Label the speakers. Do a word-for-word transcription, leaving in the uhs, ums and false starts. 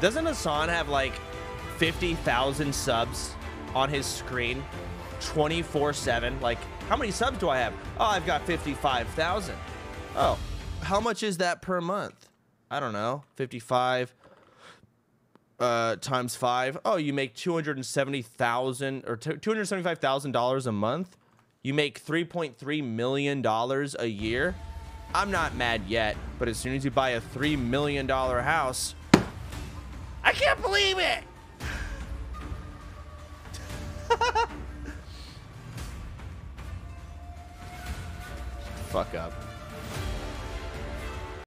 Speaker 1: Doesn't Hasan have like fifty thousand subs on his screen twenty-four seven? Like, how many subs do I have? Oh, I've got fifty-five thousand. Oh, how much is that per month? I don't know. fifty-five uh, times five. Oh, you make two hundred seventy thousand or two hundred seventy-five thousand dollars a month. You make three point three million dollars a year. I'm not mad yet, but as soon as you buy a three million dollar house, I can't believe it. Fuck up.